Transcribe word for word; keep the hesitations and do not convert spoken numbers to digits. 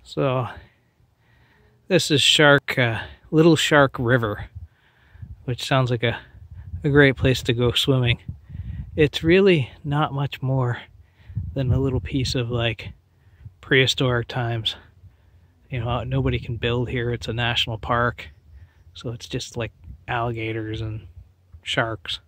So this is Shark, uh, Little Shark River, which sounds like a, a great place to go swimming. It's really not much more than a little piece of like prehistoric times. You know, nobody can build here. It's a national park, so it's just like alligators and sharks.